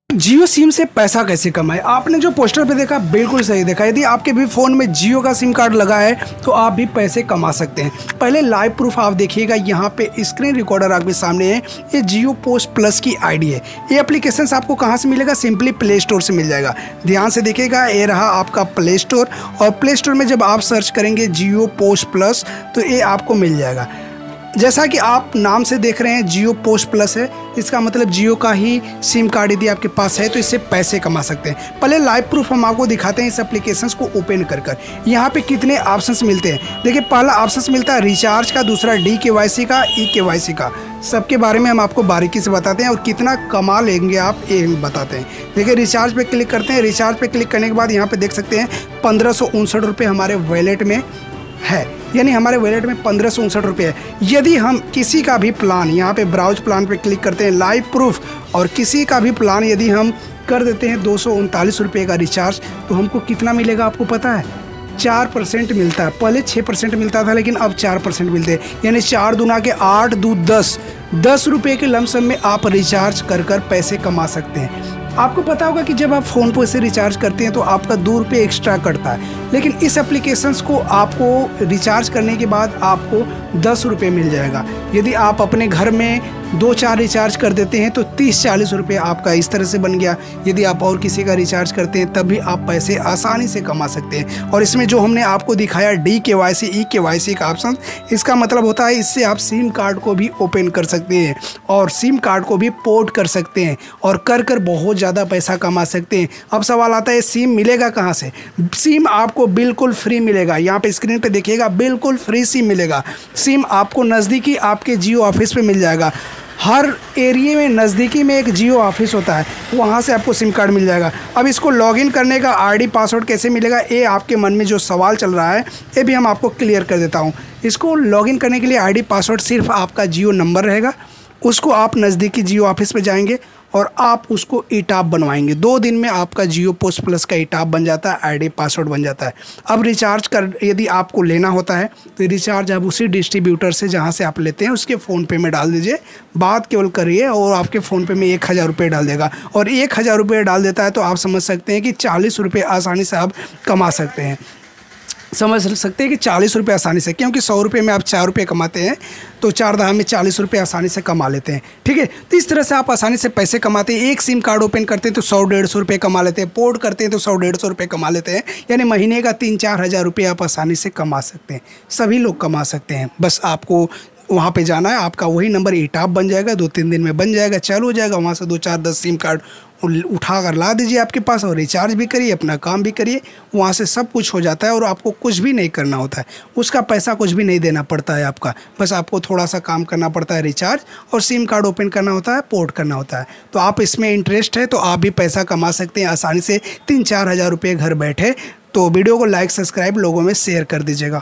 जियो SIM से पैसा कैसे कमाए। आपने जो पोस्टर पे देखा बिल्कुल सही देखा। यदि आपके भी फ़ोन में जियो का सिम कार्ड लगा है तो आप भी पैसे कमा सकते हैं। पहले लाइव प्रूफ आप देखिएगा, यहाँ पे स्क्रीन रिकॉर्डर आपके सामने है। ये जियो पोस्ट प्लस की आईडी है। ये एप्लीकेशन आपको कहाँ से मिलेगा? सिंपली प्ले स्टोर से मिल जाएगा। ध्यान से देखिएगा, ये रहा आपका प्ले स्टोर और प्ले स्टोर में जब आप सर्च करेंगे जियो पोस्ट प्लस तो ये आपको मिल जाएगा। जैसा कि आप नाम से देख रहे हैं जियो पोस्ट प्लस है, इसका मतलब जियो का ही सिम कार्ड यदि आपके पास है तो इससे पैसे कमा सकते हैं। पहले लाइव प्रूफ हम आपको दिखाते हैं इस एप्लीकेशंस को ओपन कर कर। यहाँ पे कितने ऑप्शंस मिलते हैं। देखिए, पहला ऑप्शंस मिलता है रिचार्ज का, दूसरा DKYC का, EKYC का। सबके बारे में हम आपको बारीकी से बताते हैं और कितना कमा लेंगे आप ये बताते हैं। देखिए, रिचार्ज पे क्लिक करते हैं। रिचार्ज पे क्लिक करने के बाद यहाँ पे देख सकते हैं 1559 रुपये हमारे वॉलेट में है, यानी हमारे वॉलेट में 1559 रुपये है। यदि हम किसी का भी प्लान, यहाँ पे ब्राउज प्लान पे क्लिक करते हैं, लाइव प्रूफ, और किसी का भी प्लान यदि हम कर देते हैं 239 रुपये का रिचार्ज, तो हमको कितना मिलेगा आपको पता है? 4% मिलता है। पहले 6% मिलता था, लेकिन अब 4% मिलते हैं। यानी 4 दूना के 8 दू 10 रुपये के लमसम में आप रिचार्ज कर कर पैसे कमा सकते हैं। आपको पता होगा कि जब आप फ़ोन पे से रिचार्ज करते हैं तो आपका 2 रुपये एक्स्ट्रा कटता है, लेकिन इस एप्लीकेशंस को आपको रिचार्ज करने के बाद आपको 10 रुपये मिल जाएगा। यदि आप अपने घर में 2-4 रिचार्ज कर देते हैं तो 30-40 रुपये आपका इस तरह से बन गया। यदि आप और किसी का रिचार्ज करते हैं तब भी आप पैसे आसानी से कमा सकते हैं। और इसमें जो हमने आपको दिखाया DKYC, EKYC का ऑप्शन, इसका मतलब होता है इससे आप सिम कार्ड को भी ओपन कर सकते हैं और सिम कार्ड को भी पोर्ट कर सकते हैं और कर कर बहुत ज़्यादा पैसा कमा सकते हैं। अब सवाल आता है सिम मिलेगा कहाँ से? सिम आपको बिल्कुल फ्री मिलेगा। यहाँ पे स्क्रीन पे देखिएगा, बिल्कुल फ्री सिम मिलेगा। सिम आपको नज़दीकी आपके जियो ऑफिस पे मिल जाएगा। हर एरिया में नज़दीकी में एक जियो ऑफिस होता है, वहाँ से आपको सिम कार्ड मिल जाएगा। अब इसको लॉगिन करने का ID पासवर्ड कैसे मिलेगा, ये आपके मन में जो सवाल चल रहा है ये भी हम आपको क्लियर कर देता हूँ। इसको लॉगिन करने के लिए ID पासवर्ड सिर्फ आपका जियो नंबर रहेगा। उसको आप नज़दीकी जियो ऑफिस पे जाएंगे और आप उसको ईटाप बनवाएंगे। 2 दिन में आपका जियो पोस्ट प्लस का ईटाप बन जाता है, ID पासवर्ड बन जाता है। अब रिचार्ज कर यदि आपको लेना होता है तो रिचार्ज आप उसी डिस्ट्रीब्यूटर से जहां से आप लेते हैं उसके फ़ोनपे में डाल दीजिए। बात केवल करिए और आपके फ़ोनपे में 1000 रुपये डाल देगा। और 1000 रुपये डाल देता है तो आप समझ सकते हैं कि 40 रुपये आसानी से आप कमा सकते हैं। समझ सकते हैं कि 40 रुपये आसानी से, क्योंकि 100 रुपये में आप 4 रुपये कमाते हैं तो 4 दहा में 40 रुपये आसानी से कमा लेते हैं। ठीक है, तो इस तरह से आप आसानी से पैसे कमाते हैं। एक सिम कार्ड ओपन करते हैं तो 100-150 रुपये कमा लेते हैं, पोर्ट करते हैं तो 100-150 रुपये कमा लेते हैं। यानी महीने का 3-4 हज़ार रुपये आप आसानी से कमा सकते हैं। सभी लोग कमा सकते हैं, बस आपको वहाँ पे जाना है। आपका वही नंबर ईटाप बन जाएगा, 2-3 दिन में बन जाएगा, चालू हो जाएगा। वहाँ से 2-4-10 सिम कार्ड उठा कर ला दीजिए आपके पास और रिचार्ज भी करिए, अपना काम भी करिए। वहाँ से सब कुछ हो जाता है और आपको कुछ भी नहीं करना होता है। उसका पैसा कुछ भी नहीं देना पड़ता है आपका, बस आपको थोड़ा सा काम करना पड़ता है, रिचार्ज और सिम कार्ड ओपन करना होता है, पोर्ट करना होता है। तो आप इसमें इंटरेस्ट है तो आप भी पैसा कमा सकते हैं आसानी से 3-4 हज़ार रुपये घर बैठे। तो वीडियो को लाइक, सब्सक्राइब, लोगों में शेयर कर दीजिएगा।